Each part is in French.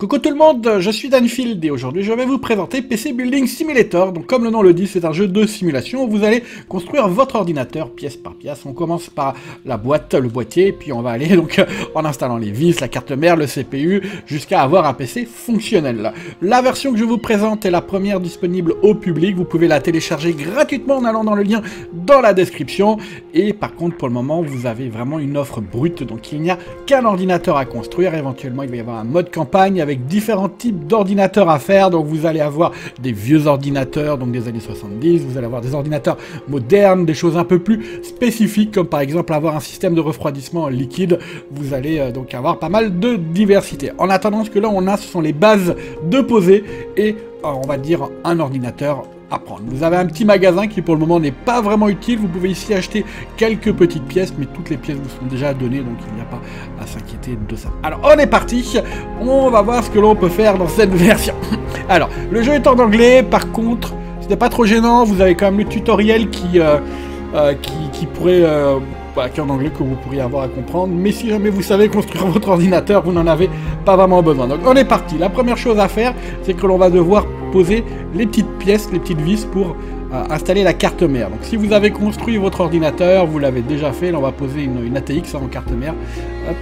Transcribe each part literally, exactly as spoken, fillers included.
Coucou tout le monde, je suis Danfield et aujourd'hui je vais vous présenter P C Building Simulator. Donc comme le nom le dit, c'est un jeu de simulation où vous allez construire votre ordinateur pièce par pièce. On commence par la boîte, le boîtier, puis on va aller donc en installant les vis, la carte mère, le C P U, jusqu'à avoir un P C fonctionnel. La version que je vous présente est la première disponible au public. Vous pouvez la télécharger gratuitement en allant dans le lien dans la description. Et par contre pour le moment vous avez vraiment une offre brute, donc il n'y a qu'un ordinateur à construire. Éventuellement il va y avoir un mode campagne avec avec différents types d'ordinateurs à faire. Donc vous allez avoir des vieux ordinateurs, donc des années soixante-dix, vous allez avoir des ordinateurs modernes, des choses un peu plus spécifiques, comme par exemple avoir un système de refroidissement liquide. Vous allez euh, donc avoir pas mal de diversité. En attendant, ce que là on a, ce sont les bases de poser et euh, on va dire un ordinateur à prendre. Vous avez un petit magasin qui pour le moment n'est pas vraiment utile. Vous pouvez ici acheter quelques petites pièces, mais toutes les pièces vous sont déjà données, donc il n'y a pas à s'inquiéter de ça. Alors on est parti, on va voir ce que l'on peut faire dans cette version. Alors le jeu est en anglais, par contre ce n'est pas trop gênant, vous avez quand même le tutoriel qui, euh, euh, qui, qui pourrait... Euh, Voilà, qui est en anglais que vous pourriez avoir à comprendre, mais si jamais vous savez construire votre ordinateur, vous n'en avez pas vraiment besoin. Donc on est parti. La première chose à faire, c'est que l'on va devoir poser les petites pièces, les petites vis pour euh, installer la carte mère. Donc si vous avez construit votre ordinateur, vous l'avez déjà fait, là on va poser une, une A T X hein, en carte mère. Hop,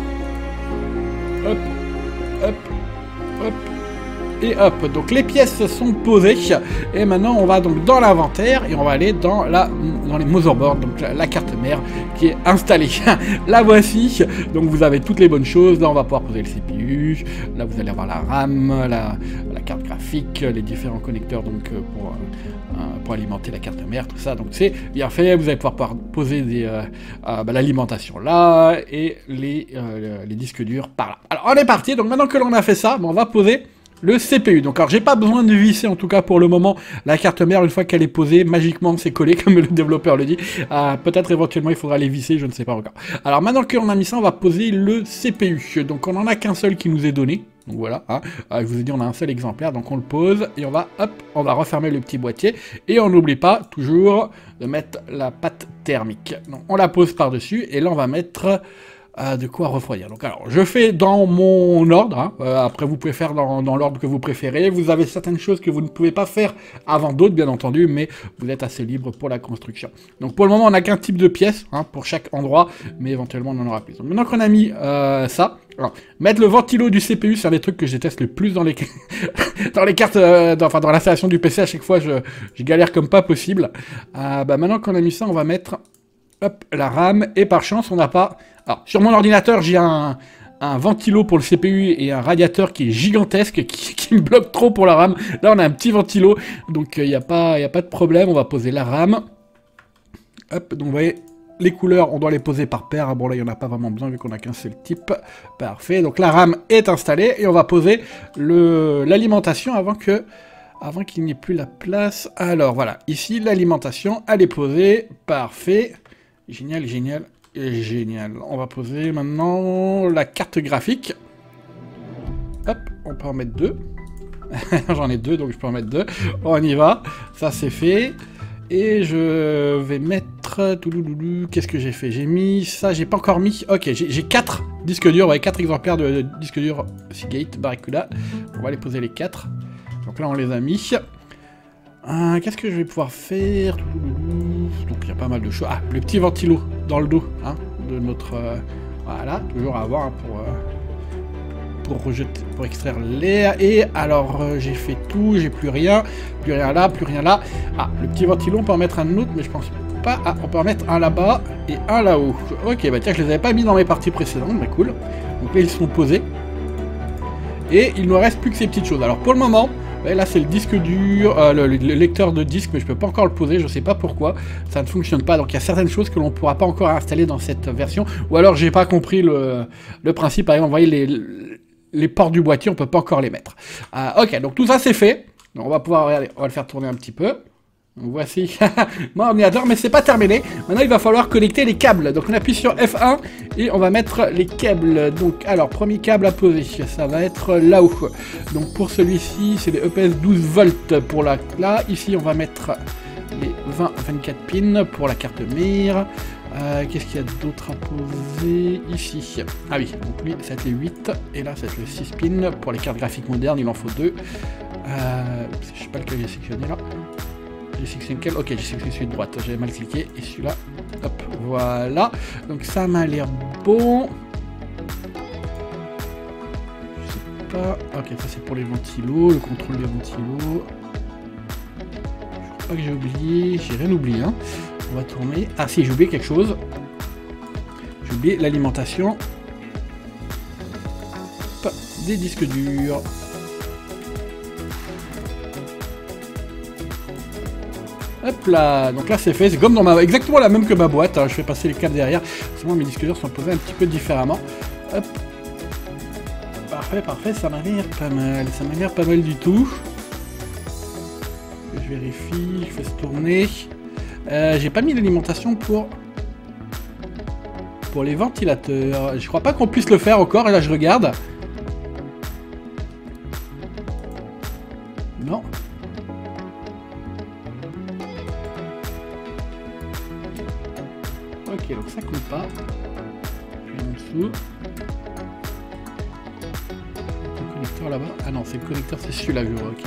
hop, hop, hop. Et hop, donc les pièces sont posées et maintenant on va donc dans l'inventaire et on va aller dans la dans les motherboards, donc la, la carte mère qui est installée. La voici, donc vous avez toutes les bonnes choses. Là on va pouvoir poser le C P U, là vous allez avoir la RAM, la, la carte graphique, les différents connecteurs donc pour, euh, pour alimenter la carte mère, tout ça, donc c'est bien fait. Vous allez pouvoir, pouvoir poser des, euh, euh, bah, l'alimentation là et les, euh, les disques durs par là. Alors on est parti, donc maintenant que l'on a fait ça, bah, on va poser le C P U. Donc alors j'ai pas besoin de visser en tout cas pour le moment la carte mère. Une fois qu'elle est posée, magiquement c'est collé comme le développeur le dit. Euh, peut-être éventuellement il faudra les visser, je ne sais pas encore. Alors maintenant qu'on a mis ça, on va poser le C P U. Donc on en a qu'un seul qui nous est donné. Donc voilà, hein. euh, je vous ai dit on a un seul exemplaire, donc on le pose et on va hop, on va refermer le petit boîtier et on n'oublie pas toujours de mettre la pâte thermique. Donc on la pose par dessus et là on va mettre Euh, de quoi refroidir. Donc alors, je fais dans mon ordre, hein. euh, après vous pouvez faire dans, dans l'ordre que vous préférez, vous avez certaines choses que vous ne pouvez pas faire avant d'autres bien entendu, mais vous êtes assez libre pour la construction. Donc pour le moment on n'a qu'un type de pièce, hein, pour chaque endroit, mais éventuellement on en aura plus. Donc maintenant qu'on a mis euh, ça, alors, mettre le ventilo du C P U, c'est un des trucs que je déteste le plus dans les, dans les cartes, euh, dans, enfin dans l'installation du P C, à chaque fois je, je galère comme pas possible. Euh, bah, maintenant qu'on a mis ça, on va mettre hop, la RAM, et par chance on n'a pas... Alors, sur mon ordinateur, j'ai un, un ventilo pour le C P U et un radiateur qui est gigantesque, qui, qui me bloque trop pour la RAM. Là, on a un petit ventilo, donc il euh, n'y a, a pas de problème. On va poser la RAM. Hop, donc vous voyez, les couleurs, on doit les poser par paire. Ah, bon, là, il n'y en a pas vraiment besoin vu qu'on a qu'un seul type. Parfait, donc la RAM est installée et on va poser l'alimentation avant que... avant qu'il n'y ait plus la place. Alors, voilà, ici, l'alimentation, elle est posée. Parfait. Génial, génial. Génial. On va poser maintenant la carte graphique. Hop, on peut en mettre deux. J'en ai deux, donc je peux en mettre deux. On y va. Ça, c'est fait. Et je vais mettre... Qu'est-ce que j'ai fait? J'ai mis ça, j'ai pas encore mis... Ok, j'ai quatre disques durs, ouais, quatre exemplaires de, de disques durs Seagate, Barracuda. On va les poser les quatre. Donc là, on les a mis. Euh, Qu'est-ce que je vais pouvoir faire? Donc il y a pas mal de choses. Ah, le petit ventilo dans le dos hein, de notre... Euh, voilà, toujours à avoir hein, pour, euh, pour rejeter, pour extraire l'air. Et alors euh, j'ai fait tout, j'ai plus rien, plus rien là, plus rien là. Ah, le petit ventilo, on peut en mettre un autre, mais je pense pas. Ah, on peut en mettre un là-bas et un là-haut. Ok, bah tiens, je les avais pas mis dans mes parties précédentes, mais cool. Donc là ils sont posés. Et il ne nous reste plus que ces petites choses. Alors pour le moment... Et là c'est le disque dur, euh, le, le lecteur de disque, mais je peux pas encore le poser, je sais pas pourquoi, ça ne fonctionne pas, donc il y a certaines choses que l'on pourra pas encore installer dans cette version, ou alors j'ai pas compris le, le principe, par exemple, vous voyez les, les ports du boîtier, on peut pas encore les mettre. Euh, ok, donc tout ça c'est fait, donc on va pouvoir, regardez, on va le faire tourner un petit peu. Donc voici mon ordinateur, mais c'est pas terminé. Maintenant il va falloir connecter les câbles. Donc on appuie sur F un et on va mettre les câbles. Donc alors premier câble à poser, ça va être là-haut. Donc pour celui-ci c'est les E P S douze volts pour la là. Ici on va mettre les vingt vingt-quatre pins pour la carte mère. Euh, Qu'est-ce qu'il y a d'autre à poser ici? Ah oui, donc lui, ça va être le huit, et là, ça va être le six pins. Pour les cartes graphiques modernes, il en faut deux. Euh, je sais pas lequel j'ai sectionné là. J'ai sectionné quel? Ok, j'ai sectionné celui de droite, j'avais mal cliqué, et celui-là, hop, voilà. Donc ça m'a l'air bon. Je sais pas... Ok, ça c'est pour les ventilos, le contrôle des ventilos. Je crois pas que j'ai oublié, j'ai rien oublié, hein. On va tourner. Ah si, j'ai oublié quelque chose. J'ai oublié l'alimentation. Des disques durs. Hop là, donc là c'est fait, c'est comme dans ma... exactement la même que ma boîte, hein. Je fais passer les câbles derrière, seulement mes disques durs sont posés un petit peu différemment. Hop. Parfait, parfait, ça m'a l'air pas mal, ça m'a l'air pas mal du tout. Je vérifie, je fais se tourner. Euh, j'ai pas mis l'alimentation pour... pour les ventilateurs. Je crois pas qu'on puisse le faire encore, et là je regarde. Non. Ok, donc ça compte pas. Puis en dessous. Le connecteur là-bas. Ah non, c'est le connecteur, c'est celui-là que je vois, ok.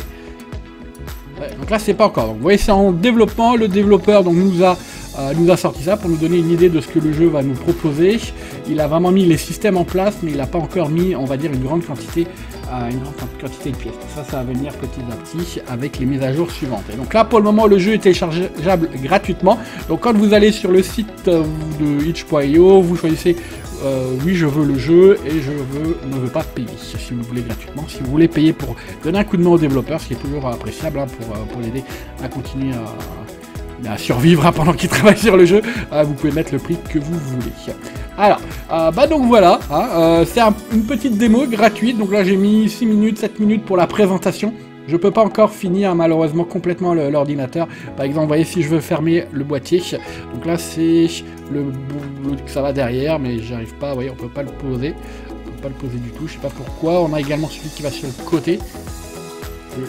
Ouais, donc là c'est pas encore. Donc, vous voyez, c'est en développement. Le développeur donc, nous, a, euh, nous a sorti ça pour nous donner une idée de ce que le jeu va nous proposer. Il a vraiment mis les systèmes en place, mais il n'a pas encore mis, on va dire, une grande quantité, euh, une grande quantité de pièces. Ça, ça va venir petit à petit avec les mises à jour suivantes. Et donc là, pour le moment, le jeu est téléchargeable gratuitement. Donc quand vous allez sur le site de itch point i o, vous choisissez euh, oui, je veux le jeu et je veux, ne veux pas payer. Si vous voulez gratuitement, si vous voulez payer pour donner un coup de main au développeur, ce qui est toujours appréciable hein, pour, pour l'aider à continuer à, à survivre hein, pendant qu'il travaille sur le jeu, euh, vous pouvez mettre le prix que vous voulez. Alors, euh, bah donc voilà, hein, euh, c'est un, une petite démo gratuite, donc là j'ai mis six minutes, sept minutes pour la présentation. Je peux pas encore finir malheureusement complètement l'ordinateur. Par exemple, vous voyez, si je veux fermer le boîtier, donc là c'est le, le ça va derrière, mais j'arrive pas, vous voyez, on peut pas le poser. On peut pas le poser du tout, je sais pas pourquoi. On a également celui qui va sur le côté. Le...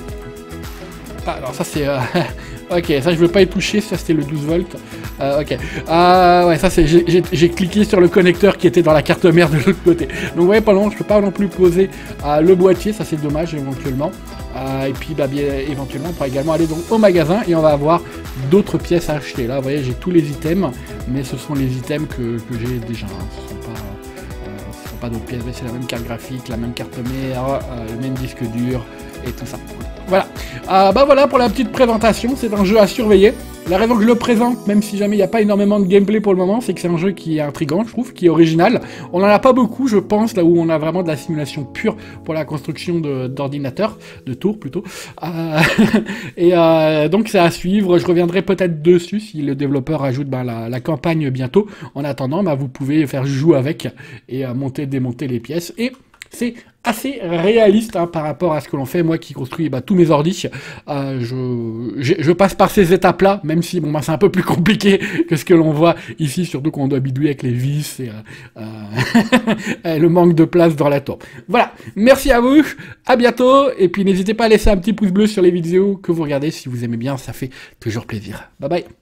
Ah, alors ça c'est... Euh... ok, ça je veux pas y toucher, ça c'était le douze volts. Euh, ok, euh, ouais, ça c'est... J'ai cliqué sur le connecteur qui était dans la carte mère de l'autre côté. Donc vous voyez, pas long, je peux pas non plus poser euh, le boîtier, ça c'est dommage éventuellement. Euh, et puis bah, bien, éventuellement on pourra également aller donc au magasin et on va avoir d'autres pièces à acheter. Là vous voyez j'ai tous les items, mais ce sont les items que, que j'ai déjà, hein. Ce ne sont pas, euh, pas d'autres pièces, c'est la même carte graphique, la même carte mère, euh, le même disque dur et tout ça. Voilà, euh, bah voilà pour la petite présentation, c'est un jeu à surveiller. La raison que je le présente, même si jamais il n'y a pas énormément de gameplay pour le moment, c'est que c'est un jeu qui est intriguant, je trouve, qui est original. On n'en a pas beaucoup, je pense, là où on a vraiment de la simulation pure pour la construction d'ordinateurs, de, de tours plutôt. Euh, et euh, donc c'est à suivre, je reviendrai peut-être dessus si le développeur ajoute ben, la, la campagne bientôt. En attendant, ben, vous pouvez faire jouer avec et euh, monter, démonter les pièces. Et c'est assez réaliste hein, par rapport à ce que l'on fait. Moi qui construis bah, tous mes ordis, euh, je, je, je passe par ces étapes-là, même si bon, bah, c'est un peu plus compliqué que ce que l'on voit ici, surtout quand on doit bidouiller avec les vis et, euh, euh, et le manque de place dans la tour. Voilà, merci à vous, à bientôt, et puis n'hésitez pas à laisser un petit pouce bleu sur les vidéos que vous regardez si vous aimez bien, ça fait toujours plaisir. Bye bye.